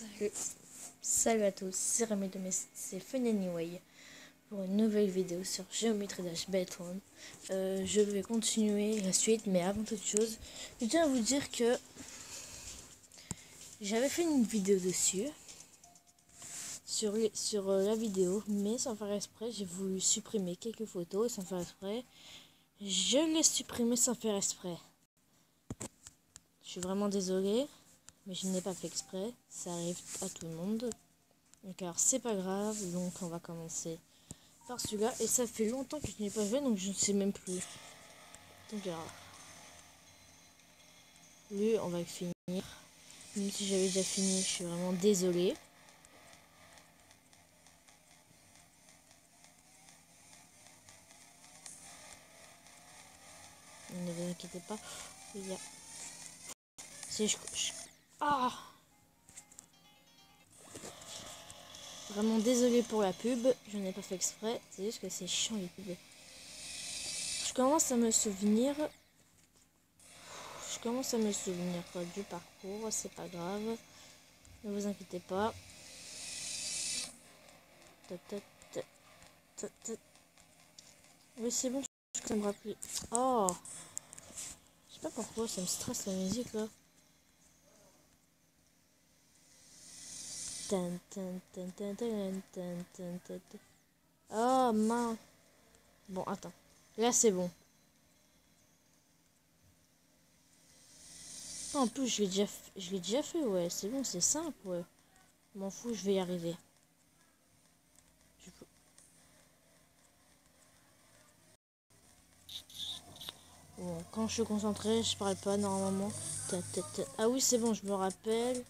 Salut à tous, c'est Rémi de c'est Fun Anyway pour une nouvelle vidéo sur Geometry Dash Battle. Je vais continuer la suite, mais avant toute chose, je tiens à vous dire que j'avais fait une vidéo dessus sur la vidéo, mais sans faire exprès, j'ai voulu supprimer quelques photos sans faire exprès. Je l'ai supprimé sans faire exprès. Je suis vraiment désolée, mais je n'ai pas fait exprès. Ça arrive à tout le monde. Donc alors c'est pas grave, donc on va commencer par celui-là. Et ça fait longtemps que je n'ai pas joué, donc je ne sais même plus. Donc alors, lui on va le finir. Même si j'avais déjà fini, je suis vraiment désolée. Ne vous inquiétez pas. Il y a... Si Ah, vraiment désolée pour la pub, je n'ai pas fait exprès. C'est juste que c'est chiant les pubs. Je commence à me souvenir du parcours, c'est pas grave. Ne vous inquiétez pas. Oui, c'est bon, ça me rappelle. Oh, je sais pas pourquoi, ça me stresse la musique là. Oh mince. Bon, attends. Là, c'est bon. En plus, je l'ai déjà fait, ouais. C'est bon, c'est simple, ouais. M'en fous, je vais y arriver. Bon, quand je suis concentré, je parle pas normalement. Ah oui, c'est bon, je me rappelle.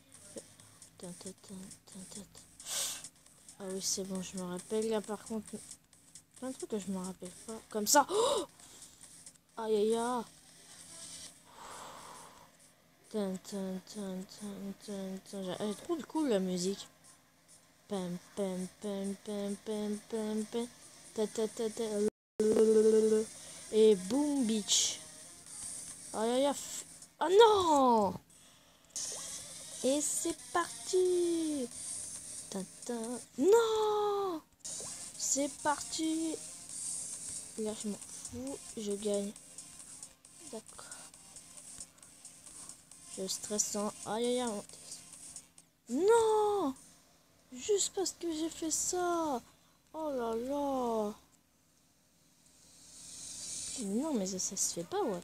Ah oui, c'est bon, je me rappelle. Là, par contre, plein de trucs que je me rappelle pas. Comme ça. Oh, aïe, aïe, aïe. Elle est trop cool la musique. Pam pam pam pam pam pam pam. Et boom beach. Aïe aïe aïe. Oh non. Et c'est parti. Non. C'est parti. Là je m'en fous. Je gagne. D'accord. Je stresse. Aïe aïe aïe. Non. Juste parce que j'ai fait ça. Oh là là. Non mais ça se fait pas, ouais.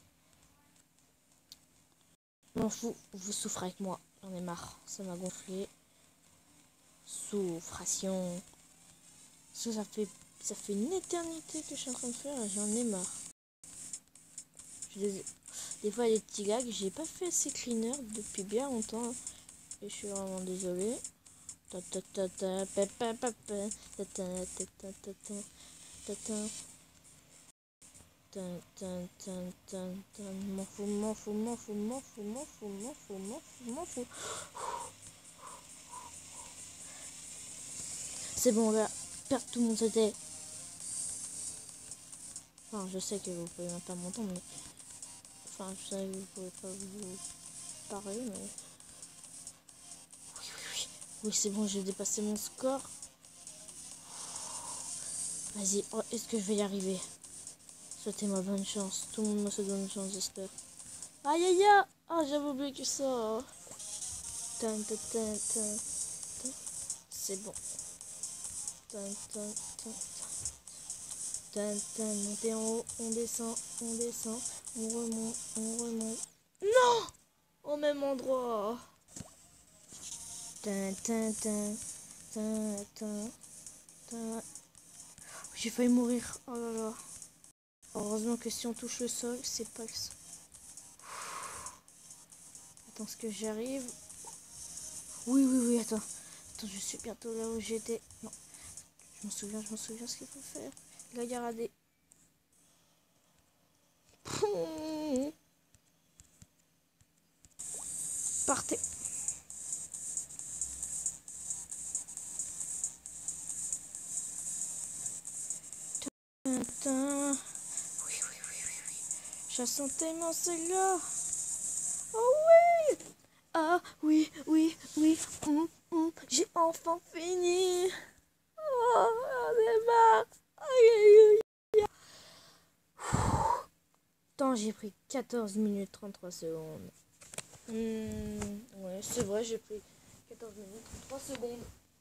M'en fous, vous souffrez avec moi. J'en ai marre, ça m'a gonflé. Souffration. Ça fait une éternité que je suis en train de faire et j'en ai marre. Des fois, les petits gags, j'ai pas fait assez cleaner depuis bien longtemps. Et je suis vraiment désolée. M'en fous. C'est bon, là, perdre tout mon tête. Enfin, je sais que vous pouvez même pas m'entendre, mais... Enfin, je sais que vous pouvez pas vous parler, mais... Oui, c'est bon, j'ai dépassé mon score. Vas-y, oh, est-ce que je vais y arriver? Souhaitez-moi bonne chance. Tout le monde me souhaite bonne chance, j'espère. Aïe, aïe, aïe. Ah, j'avais oublié que ça. C'est bon. Monter en haut, on descend, on remonte. Non! Au même endroit. J'ai failli mourir. Oh là là. Heureusement que si on touche le sol, c'est pas le sol. Attends, ce que j'arrive. Oui, attends. Attends, je suis bientôt là où j'étais. Non. Je m'en souviens ce qu'il faut faire. La garder. Partez. Oui. Je sens tellement celle-là. Oh oui. Ah oui. enfin fini. Oh, j'en ai marre. Aïe, aïe, aïe. Tant j'ai pris 14 minutes 33 secondes. Ouais, c'est vrai, j'ai pris 14 minutes 33 secondes.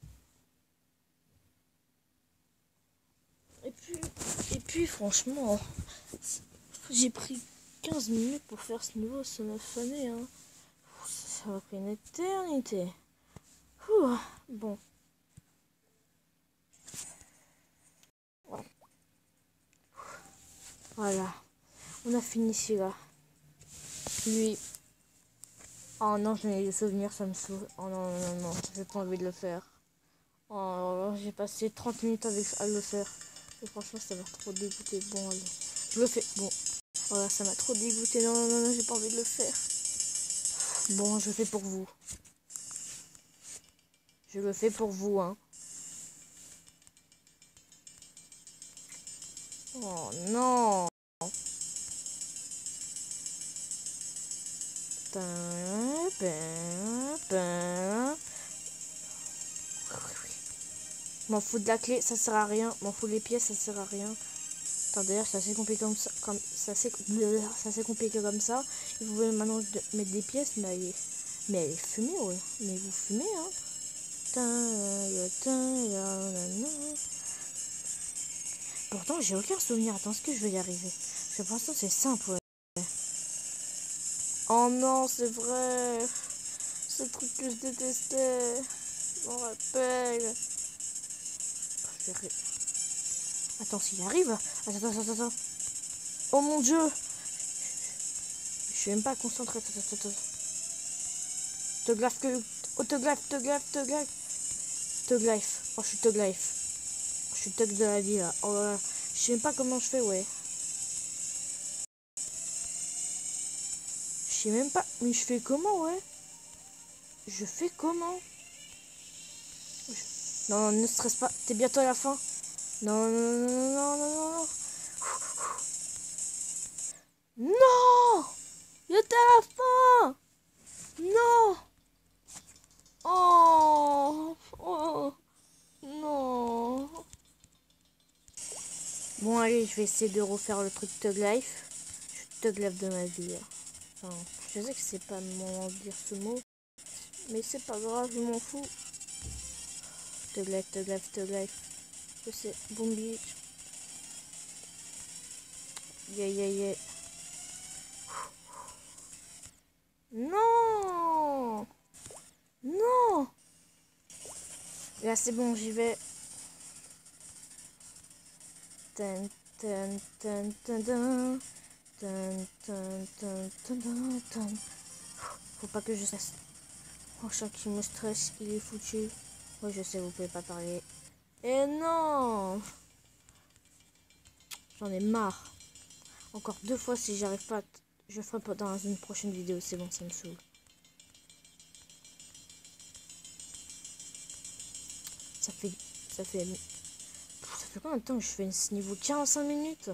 Et puis franchement, j'ai pris 15 minutes pour faire ce niveau, ça m'a fané, hein. Ça m'a pris une éternité. Bon. Voilà. On a fini celui-là. Lui. Oh non, je mets des souvenirs, ça me saoule. Oh non, non, non, non, j'ai pas envie de le faire. Oh, j'ai passé 30 minutes à le faire. Et franchement, ça m'a trop dégoûté. Bon, allez. Je le fais. Bon. Voilà, ça m'a trop dégoûté. Non, non, non, non, j'ai pas envie de le faire. Bon, je le fais pour vous. Je le fais pour vous, hein. Oh non. M'en fous de la clé, ça sert à rien. M'en fous les pièces, ça sert à rien. Attends, d'ailleurs, c'est assez compliqué comme ça. C'est assez compliqué comme ça. Et vous pouvez maintenant mettre des pièces, mais elle est fumée, ouais. Mais vous fumez, hein. Pourtant, j'ai aucun souvenir. Attends, est-ce que je vais y arriver? Parce que pour l'instant, c'est simple, ouais. Oh non, c'est vrai. Ce truc que je détestais. Je m'en rappelle. Attends, s'il arrive. Attends. Oh mon dieu. Je suis même pas concentré. Attends. Autographe que. Autographe. Autographe. Oh, je suis autographe. Je suis tug de la vie là. Oh là là. Je sais même pas comment je fais, ouais. Je sais même pas. Mais je fais comment, ouais. Je fais comment? Non, ne stresse pas. T'es bientôt à la fin. Non. Non! Il était à la fin! Non! Oh, non. Bon, allez, je vais essayer de refaire le truc Tug Life. Je suis Tug Life de ma vie. Enfin, je sais que c'est pas le moment de dire ce mot. Mais c'est pas grave, je m'en fous. Tug Life. Je sais, Boom Beach. Yeah. Non! Non! Là, c'est bon, j'y vais. Faut pas que je stresse. Franchement, qui me stresse, il est foutu. Oui, je sais, vous pouvez pas parler. Et non! J'en ai marre. Encore 2 fois, si j'arrive pas, je ferai pas dans une prochaine vidéo. C'est bon, ça me saoule. Ça fait combien de temps que je fais ce niveau? 45 minutes?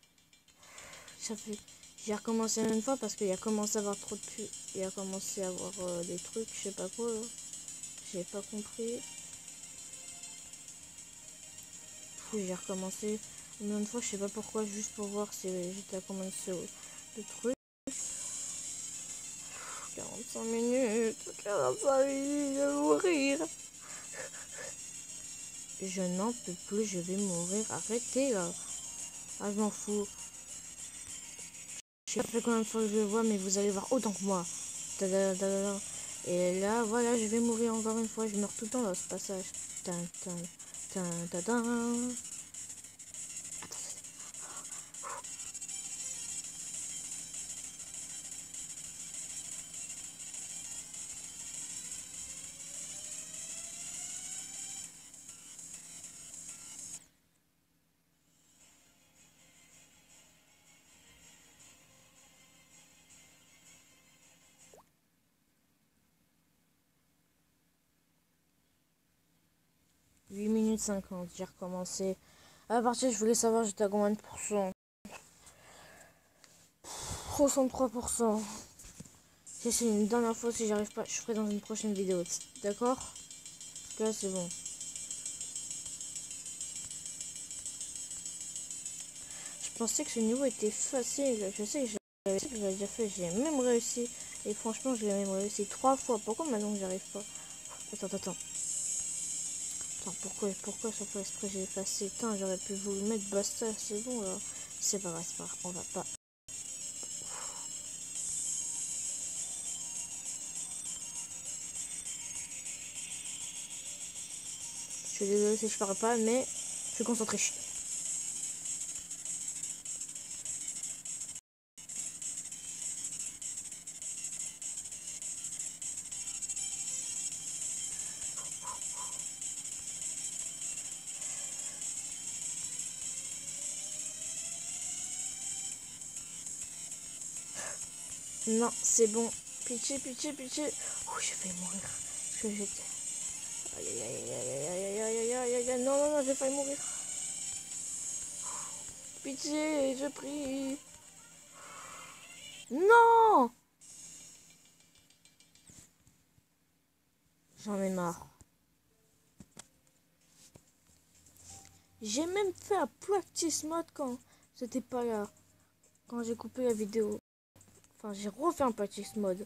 J'ai recommencé une fois parce qu'il a commencé à avoir trop de pubs. Il a commencé à avoir des trucs, je sais pas quoi. J'ai pas compris. J'ai recommencé une fois, je sais pas pourquoi, juste pour voir si j'étais à combien de trucs. 45 minutes, je vais mourir. Je n'en peux plus, je vais mourir. Arrêtez là. Ah, je m'en fous. Je sais pas fait combien de fois que je le vois, mais vous allez voir autant que moi. Et là, voilà, je vais mourir encore une fois. Je meurs tout le temps dans ce passage. Attends. 8 minutes 50, j'ai recommencé. À partir, je voulais savoir j'étais à combien de pourcents. 63%. J'essaie une dernière fois, si j'arrive pas, je ferai dans une prochaine vidéo. D'accord? Là, c'est bon. Je pensais que ce niveau était facile. Je sais que j'avais déjà fait. J'ai même réussi. Et franchement, j'ai même réussi 3 fois. Pourquoi maintenant que j'arrive pas? Attends. Attends, pourquoi chaque fois exprès j'ai effacé? Putain, j'aurais pu vous le mettre basta, c'est bon là. C'est pas grave, on va pas. Je suis désolée si je parle pas, mais je suis concentré. Non, c'est bon. Pitié. Oh, j'ai failli mourir. Parce que j'étais... Aïe. Non, j'ai failli mourir. Pitié, je prie. Non! J'en ai marre. J'ai même fait un practice mode quand c'était pas là. Quand j'ai coupé la vidéo. Enfin, j'ai refait un practice mode.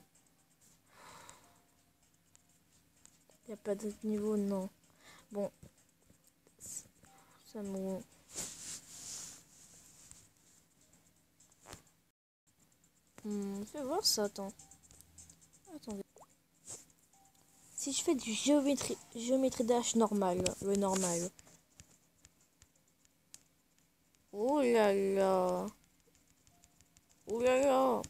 Y a pas d'autre niveau, non. Bon. Ça me... fais voir ça, attends. Attendez. Si je fais du géométrie dash normal, le normal. Oh là là. Oh là là.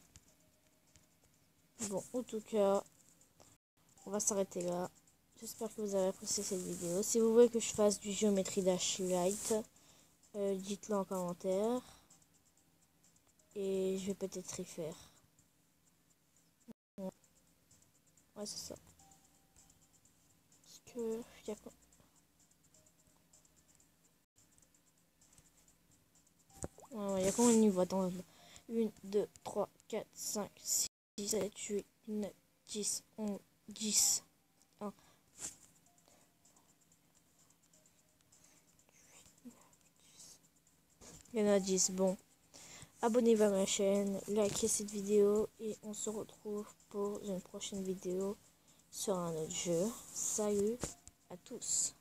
Bon, en tout cas, on va s'arrêter là. J'espère que vous avez apprécié cette vidéo. Si vous voulez que je fasse du géométrie dash light, dites-le en commentaire. Et je vais peut-être y faire. Ouais, c'est ça. Parce que... Il y a combien de niveaux? Attends. 1, 2, 3, 4, 5, 6, 7, 8, 9, 10, 11, 10. 1. Il y en a 10. Bon. Abonnez-vous à ma chaîne, likez cette vidéo et on se retrouve pour une prochaine vidéo sur un autre jeu. Salut à tous.